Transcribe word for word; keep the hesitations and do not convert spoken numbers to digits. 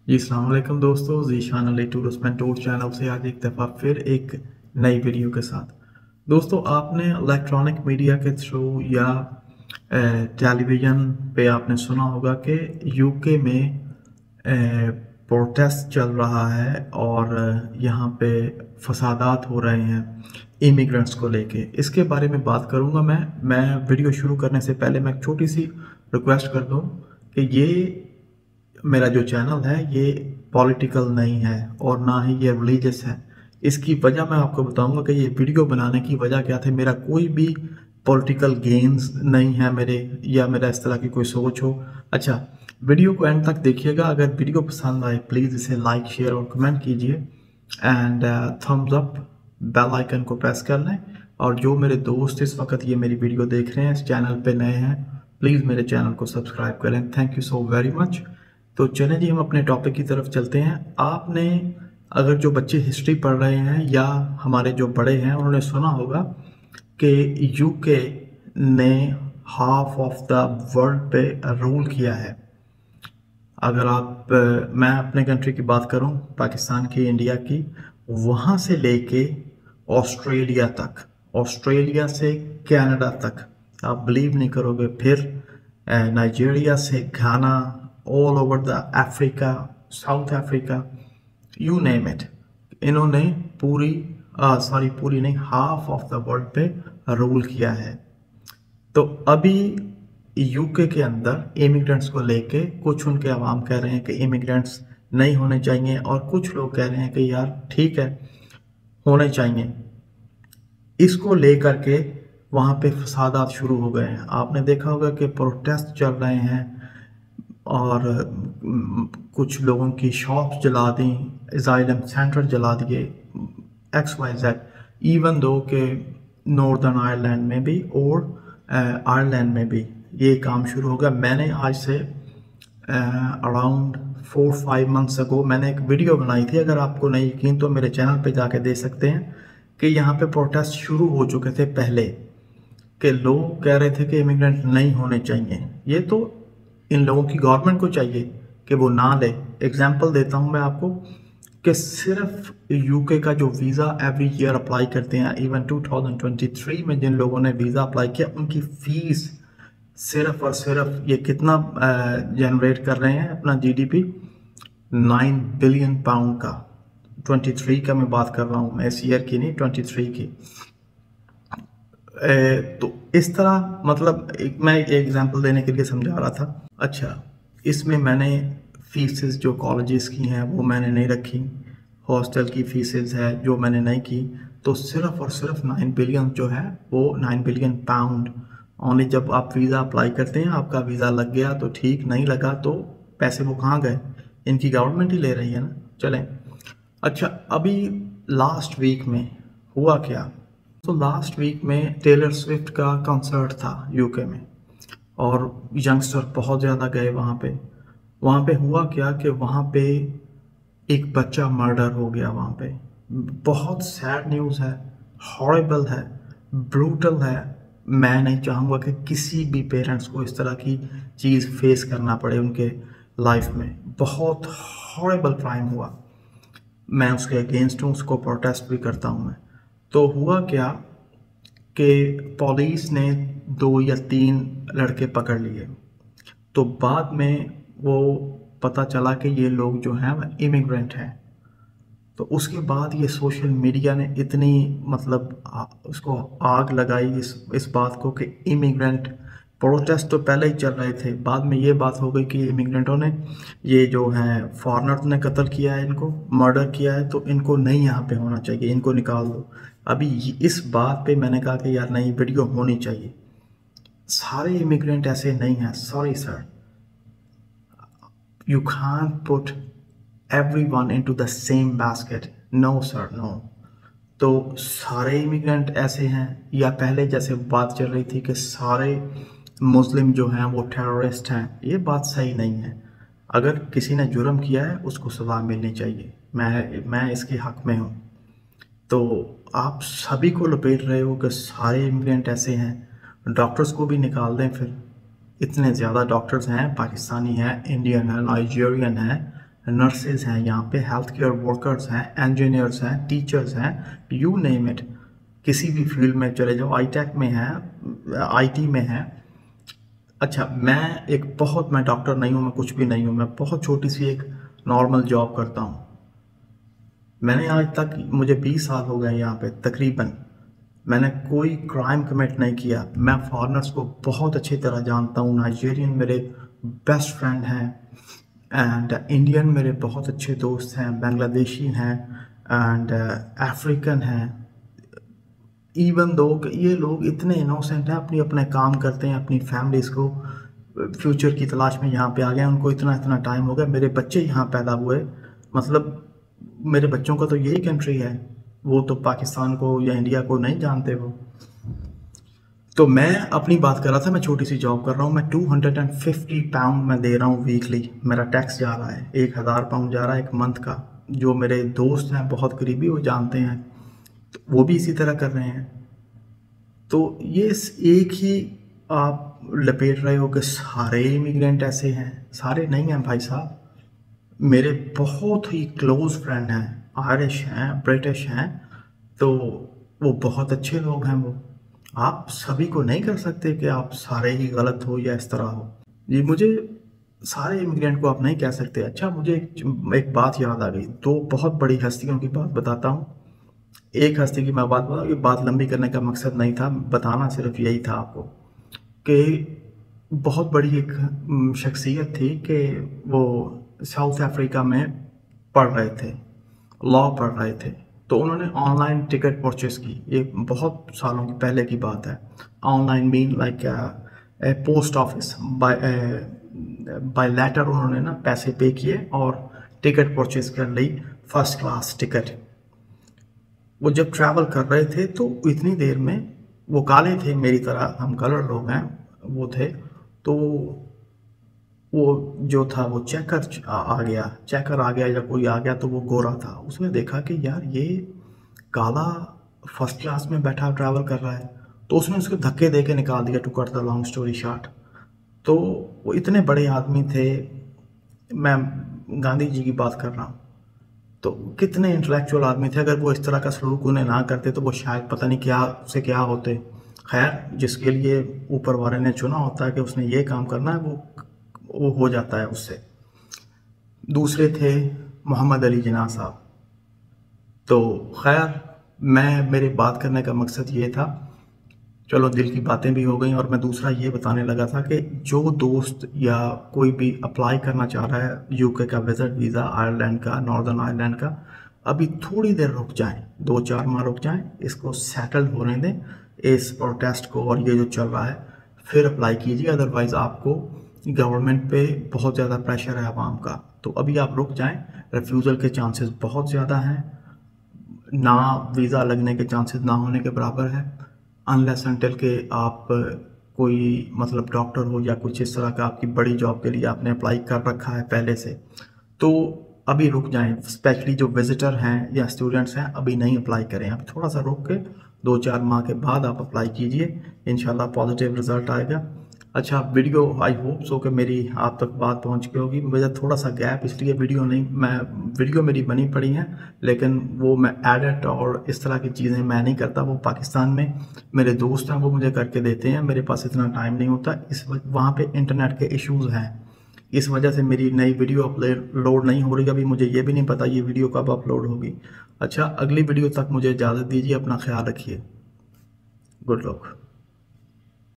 जी अस्सलाम वालेकुम दोस्तों, Zeeshan Ali tourist and tour channel से आज एक दफ़ा फिर एक नई वीडियो के साथ। दोस्तों, आपने इलेक्ट्रॉनिक मीडिया के थ्रू या टेलीविज़न पे आपने सुना होगा कि यूके में प्रोटेस्ट चल रहा है और यहाँ पे फसादात हो रहे हैं इमिग्रेंट्स को लेके। इसके बारे में बात करूँगा मैं मैं वीडियो शुरू करने से पहले मैं एक छोटी सी रिक्वेस्ट कर दूँ कि ये मेरा जो चैनल है ये पॉलिटिकल नहीं है और ना ही ये रिलीजियस है। इसकी वजह मैं आपको बताऊंगा कि ये वीडियो बनाने की वजह क्या थी। मेरा कोई भी पॉलिटिकल गेन्स नहीं है मेरे, या मेरा इस तरह की कोई सोच हो। अच्छा, वीडियो को एंड तक देखिएगा। अगर वीडियो पसंद आए प्लीज़ इसे लाइक, शेयर और कमेंट कीजिए and thumbs up, bell icon को प्रेस कर लें। और जो मेरे दोस्त इस वक्त ये मेरी वीडियो देख रहे हैं, इस चैनल पे नए हैं, प्लीज़ मेरे चैनल को सब्सक्राइब करें। Thank you so very much. तो चलें जी, हम अपने टॉपिक की तरफ चलते हैं। आपने अगर जो बच्चे हिस्ट्री पढ़ रहे हैं या हमारे जो बड़े हैं उन्होंने सुना होगा कि यूके ने हाफ ऑफ द वर्ल्ड पे रूल किया है। अगर आप मैं अपने कंट्री की बात करूं, पाकिस्तान की, इंडिया की, वहाँ से लेके ऑस्ट्रेलिया तक, ऑस्ट्रेलिया से कनाडा तक, आप बिलीव नहीं करोगे, फिर नाइजीरिया से Ghana, all over the Africa, South Africa, you name it, इन्होंने पूरी सॉरी पूरी नहीं, हाफ ऑफ द वर्ल्ड पे रूल किया है। तो अभी यूके के अंदर इमिग्रेंट्स को लेके कुछ उनके अवाम कह रहे हैं कि इमिग्रेंट्स नहीं होने चाहिए और कुछ लोग कह रहे हैं कि यार ठीक है, होने चाहिए। इसको लेकर के वहाँ पे फसादात शुरू हो गए हैं। आपने देखा होगा कि प्रोटेस्ट चल रहे हैं और कुछ लोगों की शॉप्स जला दी, असाइलम सेंटर जला दिए, x Y Z. Even though के नॉर्दर्न आयरलैंड में भी और आयरलैंड में भी ये काम शुरू हो गया। मैंने आज से around four five months ago मैंने एक वीडियो बनाई थी। अगर आपको नहीं यकीन तो मेरे चैनल पे जाके देख सकते हैं कि यहाँ पे प्रोटेस्ट शुरू हो चुके थे पहले, कि लोग कह रहे थे कि इमिग्रेंट नहीं होने चाहिए। ये तो इन लोगों की गवर्नमेंट को चाहिए कि वो ना ले। एग्जांपल देता हूँ मैं आपको कि सिर्फ यूके का जो वीज़ा एवरी ईयर अप्लाई करते हैं, even two thousand twenty three में जिन लोगों ने वीज़ा अप्लाई किया, उनकी फ़ीस सिर्फ और सिर्फ ये कितना जनरेट कर रहे हैं अपना जीडीपी, नाइन बिलियन पाउंड का। ट्वेंटी थ्री का मैं बात कर रहा हूँ, मैं इस ईयर की नहीं, ट्वेंटी थ्री की। ए, तो इस तरह, मतलब एक मैं एक एग्जांपल देने के लिए समझा रहा था। अच्छा, इसमें मैंने फीसेस जो कॉलेजेस की हैं वो मैंने नहीं रखी, हॉस्टल की फीसेस है जो मैंने नहीं की। तो सिर्फ और सिर्फ नाइन बिलियन जो है वो नाइन बिलियन पाउंड ओनली। जब आप वीज़ा अप्लाई करते हैं, आपका वीज़ा लग गया तो ठीक, नहीं लगा तो पैसे वो कहाँ गए? इनकी गवर्नमेंट ही ले रही है ना। चलें, अच्छा, अभी लास्ट वीक में हुआ क्या? तो लास्ट वीक में टेलर स्विफ्ट का कॉन्सर्ट था यूके में और यंगस्टर बहुत ज़्यादा गए वहाँ पे। वहाँ पे हुआ क्या कि वहाँ पे एक बच्चा मर्डर हो गया वहाँ पे। बहुत सैड न्यूज़ है, हॉरिबल है, ब्रूटल है। मैं नहीं चाहूँगा कि किसी भी पेरेंट्स को इस तरह की चीज़ फेस करना पड़े उनके लाइफ में। बहुत हॉरिबल क्राइम हुआ, मैं उसके अगेंस्ट हूँ, उसको प्रोटेस्ट भी करता हूँ मैं। तो हुआ क्या कि पुलिस ने दो या तीन लड़के पकड़ लिए। तो बाद में वो पता चला कि ये लोग जो हैं वो इमिग्रेंट हैं। तो उसके बाद ये सोशल मीडिया ने इतनी, मतलब आ, उसको आग लगाई इस इस बात को कि इमिग्रेंट, प्रोटेस्ट तो पहले ही चल रहे थे, बाद में ये बात हो गई कि इमिग्रेंटों ने, ये जो हैं फॉरेनर्स ने कत्ल किया है, इनको मर्डर किया है, तो इनको नहीं यहाँ पे होना चाहिए, इनको निकाल दो। अभी इस बात पे मैंने कहा कि यार नहीं, वीडियो होनी चाहिए। सारे इमिग्रेंट ऐसे नहीं हैं, sorry sir, you can't put everyone into the same basket, no sir, no। तो सारे इमिग्रेंट ऐसे हैं, या पहले जैसे बात चल रही थी कि सारे मुस्लिम जो हैं वो टेररिस्ट हैं, ये बात सही नहीं है। अगर किसी ने जुर्म किया है उसको सज़ा मिलनी चाहिए, मैं मैं इसके हक में हूँ। तो आप सभी को लपेट रहे हो कि सारे इमिग्रेंट ऐसे हैं, डॉक्टर्स को भी निकाल दें फिर। इतने ज़्यादा डॉक्टर्स हैं, पाकिस्तानी हैं, इंडियन हैं, नाइजीरियन हैं, नर्सेज हैं, यहाँ पे हेल्थ केयर वर्कर्स हैं, इंजीनियर्स हैं, टीचर्स हैं, यू नेम इट, किसी भी फील्ड में चले जाओ, आई टेक में है, आईटी में है। अच्छा, मैं एक बहुत, मैं डॉक्टर नहीं हूँ, मैं कुछ भी नहीं हूँ, मैं बहुत छोटी सी एक नॉर्मल जॉब करता हूँ। मैंने आज तक, मुझे बीस साल हो गए यहाँ पे तकरीबन, मैंने कोई क्राइम कमिट नहीं किया। मैं फॉरेनर्स को बहुत अच्छी तरह जानता हूँ। नाइजीरियन मेरे बेस्ट फ्रेंड हैं, एंड इंडियन मेरे बहुत अच्छे दोस्त हैं, बांग्लादेशी हैं, एंड अफ्रीकन हैं। इवन दो ये लोग इतने इनोसेंट हैं, अपनी अपने काम करते हैं, अपनी फैमिलीज़ को फ्यूचर की तलाश में यहाँ पे आ गए। उनको इतना इतना टाइम हो गया, मेरे बच्चे यहाँ पैदा हुए, मतलब मेरे बच्चों का तो यही कंट्री है, वो तो पाकिस्तान को या इंडिया को नहीं जानते वो। तो मैं अपनी बात कर रहा था, मैं छोटी सी जॉब कर रहा हूँ, मैं two hundred and fifty pound मैं दे रहा हूँ वीकली, मेरा टैक्स जा रहा है, एक हज़ार पाउंड जा रहा है एक मंथ का। जो मेरे दोस्त हैं बहुत करीबी, वो जानते हैं, तो वो भी इसी तरह कर रहे हैं। तो ये एक ही आप लपेट रहे हो कि सारे इमिग्रेंट ऐसे हैं, सारे नहीं हैं भाई साहब। मेरे बहुत ही क्लोज फ्रेंड हैं, आयरिश हैं, ब्रिटिश हैं, तो वो बहुत अच्छे लोग हैं। वो आप सभी को नहीं कर सकते कि आप सारे ही गलत हो या इस तरह हो। जी, मुझे सारे इमिग्रेंट को आप नहीं कह सकते। अच्छा, मुझे एक, एक बात याद आ गई, दो बहुत बड़ी हस्तियों की बात बताता हूँ। एक हस्ती की मैं बात बताऊँ, ये बात लंबी करने का मकसद नहीं था, बताना सिर्फ यही था आपको कि बहुत बड़ी एक शख्सियत थी कि वो साउथ अफ्रीका में पढ़ रहे थे, लॉ पढ़ रहे थे। तो उन्होंने ऑनलाइन टिकट परचेस की, ये बहुत सालों की पहले की बात है। Online mean like post office by by letter उन्होंने ना पैसे पे किए और टिकट परचेस कर ली, फर्स्ट क्लास टिकट। वो जब ट्रैवल कर रहे थे तो इतनी देर में, वो काले थे मेरी तरह, हम कलर लोग हैं, वो थे, तो वो जो था वो चेकर आ गया, चेकर आ गया या कोई आ गया, तो वो गोरा था। उसने देखा कि यार ये काला फर्स्ट क्लास में बैठा ट्रैवल कर रहा है, तो उसने उसको धक्के दे के निकाल दिया, to cut the long story short. तो वो इतने बड़े आदमी थे, मैं गांधी जी की बात कर रहा हूँ, तो कितने इंटेलेक्चुअल आदमी थे। अगर वो इस तरह का सलूक उन्हें ना करते तो वो शायद पता नहीं क्या उससे क्या होते। खैर, जिसके लिए ऊपर वाले ने चुना होता है कि उसने ये काम करना है, वो वो हो जाता है उससे। दूसरे थे मोहम्मद अली जिन्ना साहब। तो खैर, मैं मेरे बात करने का मकसद ये था, चलो दिल की बातें भी हो गई, और मैं दूसरा ये बताने लगा था कि जो दोस्त या कोई भी अप्लाई करना चाह रहा है यूके का विजिट वीज़ा, आयरलैंड का, नॉर्दर्न आयरलैंड का, अभी थोड़ी देर रुक जाएं, दो चार माह रुक जाएं, इसको सेटल होने दें, इस प्रोटेस्ट को और ये जो चल रहा है, फिर अप्लाई कीजिए। अदरवाइज़ आपको गवर्नमेंट पे बहुत ज़्यादा प्रेशर है आवाम का, तो अभी आप रुक जाएं। रिफ्यूज़ल के चांसेस बहुत ज़्यादा हैं, ना वीज़ा लगने के चांसेस ना होने के बराबर है, अनलेस अनटिल के आप कोई मतलब डॉक्टर हो या कुछ इस तरह का आपकी बड़ी जॉब के लिए आपने अप्लाई कर रखा है पहले से, तो अभी रुक जाएं। स्पेशली जो विजिटर हैं या स्टूडेंट्स हैं, अभी नहीं अप्लाई करें, अभी थोड़ा सा रुक के दो चार माह के बाद आप अप्लाई कीजिए, इंशाल्लाह पॉजिटिव रिजल्ट आएगा। अच्छा, वीडियो आई होप सो कि मेरी आप तक बात पहुंच गई होगी। मुझे थोड़ा सा गैप, इसलिए वीडियो नहीं, मैं वीडियो मेरी बनी पड़ी है, लेकिन वो मैं एडिट और इस तरह की चीज़ें मैं नहीं करता। वो पाकिस्तान में मेरे दोस्त हैं, वो मुझे करके देते हैं, मेरे पास इतना टाइम नहीं होता, इस वहाँ पे इंटरनेट के इश्यूज़ हैं, इस वजह से मेरी नई वीडियो अपलोड नहीं हो रही। अभी मुझे ये भी नहीं पता ये वीडियो कब अपलोड होगी। अच्छा, अगली वीडियो तक मुझे इजाज़त दीजिए, अपना ख्याल रखिए, गुड लक।